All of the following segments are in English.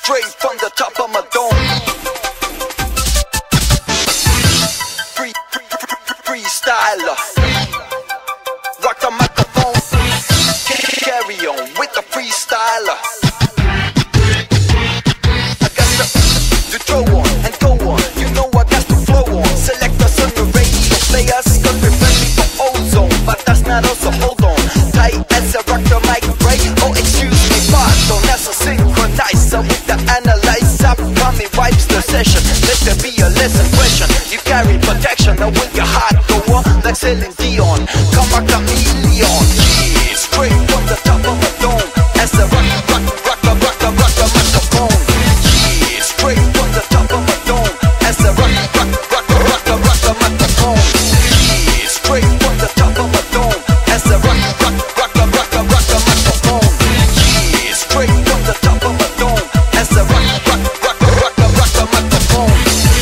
straight from the top of my dome. Freestyler, rock the microphone, carry on with the freestyler. I got to throw on and go on, you know I got to flow on. Select us on the radio players, cause we're friendly for ozone, but that's not also, hold on. Tight as I rock the mic, right? Oh, excuse me, pardon, that's a synchronizer with the analyzer. Coming vibes the session, let there be a lesson question. You carry protection, now with your heart go on, like Celine Dion. Come a chameleon, yeah, straight from the top of a dome. As I rock the microphone, yeah, straight from the top of a dome. As I rock the microphone, yeah, straight from the top of a dome. As I rock the microphone, yeah, straight from the top of a dome. As I rock the microphone.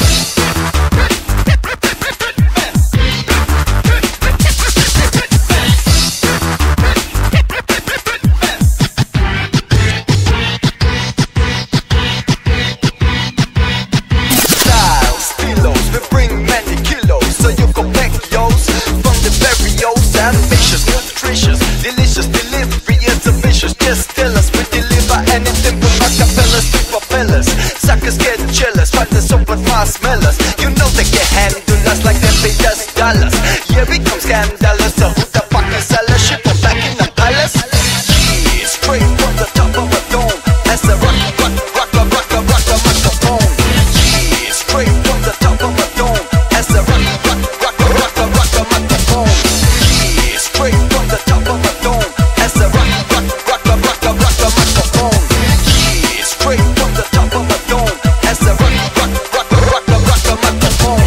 Styles, kilos, we bring many kilos, so you can pack yours from the very old, ambitious, nutritious, delicious delivery is ambitious. Just tell us, we deliver anything from acapellas to propellers. Suckers get jealous, find the soap with marshmallows. You know they can handle us like they paid us dollars. Yeah, we come scandalous, so who the fuck is sellers? Ship them back in the palace. Yeah, straight from the top of a dome. As I rock the microphone. Yeah, straight from the top of a dome. As I rock the microphone. Yeah, straight from the top of a dome. As I rock the microphone. Yeah, straight from the top of a dome. As I rock the microphone.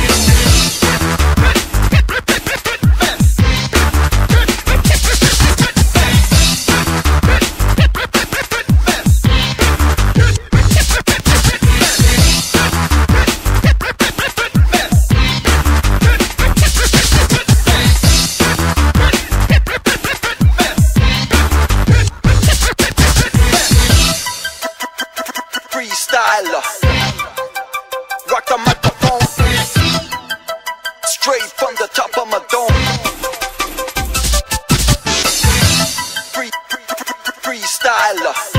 Freestyler, rock the microphone, straight from the top of my dome. Freestyler.